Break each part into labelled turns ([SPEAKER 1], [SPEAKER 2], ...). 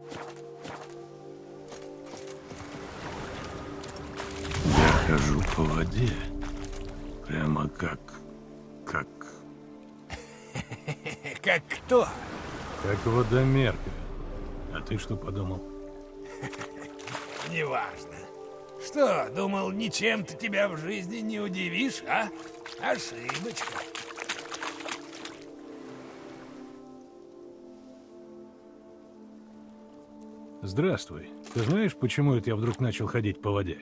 [SPEAKER 1] Я хожу по воде, прямо как...
[SPEAKER 2] Как кто?
[SPEAKER 1] Как водомерка. А ты что подумал?
[SPEAKER 2] Неважно. Что, думал, ничем ты тебя в жизни не удивишь, а? Ошибочка.
[SPEAKER 1] Здравствуй. Ты знаешь, почему это я вдруг начал ходить по воде?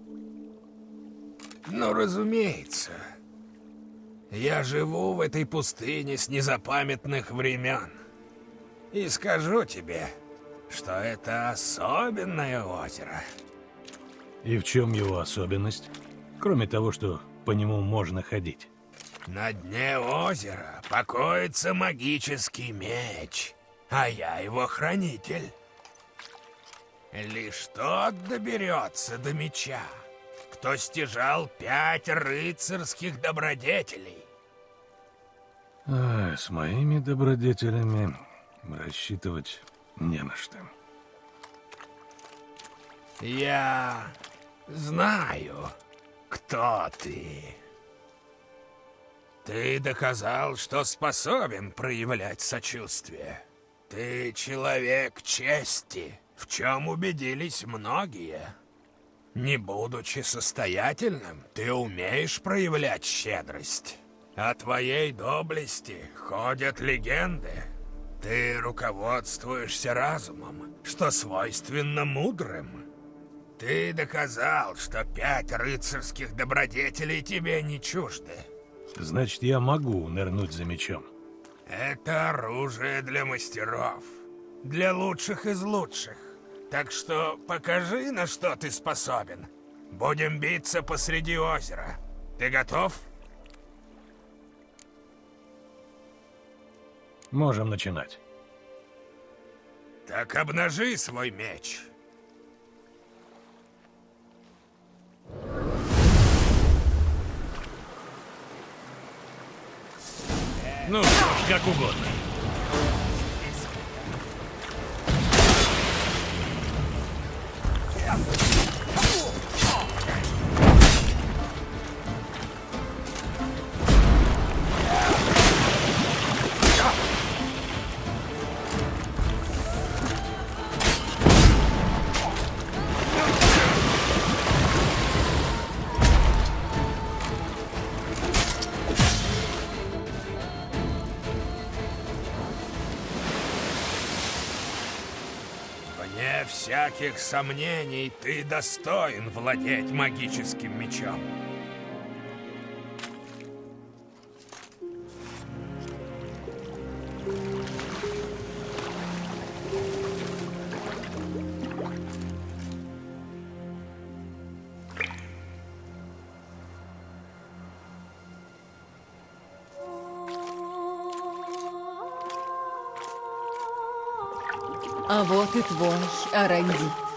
[SPEAKER 2] Ну, разумеется. Я живу в этой пустыне с незапамятных времен. И скажу тебе, что это особенное озеро.
[SPEAKER 1] И в чем его особенность? Кроме того, что по нему можно ходить.
[SPEAKER 2] На дне озера покоится магический меч, а я его хранитель. Лишь тот доберется до меча, кто стяжал 5 рыцарских добродетелей.
[SPEAKER 1] С моими добродетелями рассчитывать не на что.
[SPEAKER 2] Я знаю, кто ты. Ты доказал, что способен проявлять сочувствие. Ты человек чести, в чем убедились многие. Не будучи состоятельным, ты умеешь проявлять щедрость. О твоей доблести ходят легенды. Ты руководствуешься разумом, что свойственно мудрым. Ты доказал, что 5 рыцарских добродетелей тебе не чужды.
[SPEAKER 1] Значит, я могу нырнуть за мечом.
[SPEAKER 2] Это оружие для мастеров, для лучших из лучших. Так что покажи, на что ты способен. Будем биться посреди озера. Ты готов?
[SPEAKER 1] Можем начинать.
[SPEAKER 2] Так обнажи свой меч.
[SPEAKER 1] Ну что ж, как угодно.
[SPEAKER 2] Вне всяких сомнений, ты достоин владеть магическим мечом.
[SPEAKER 3] А вот и твой Арандит.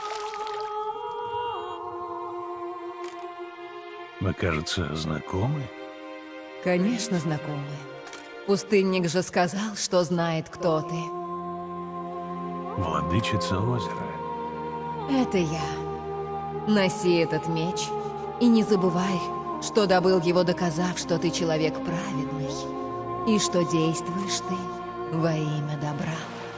[SPEAKER 1] Мы, кажется, знакомы.
[SPEAKER 3] Конечно, знакомы. Пустынник же сказал, что знает, кто ты.
[SPEAKER 1] Владычица озера.
[SPEAKER 3] Это я. Носи этот меч и не забывай, что добыл его, доказав, что ты человек праведный и что действуешь ты во имя добра.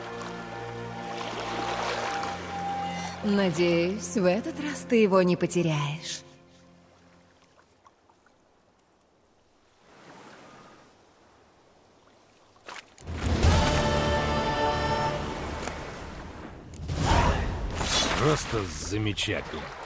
[SPEAKER 3] Надеюсь, в этот раз ты его не потеряешь.
[SPEAKER 1] Просто замечательно.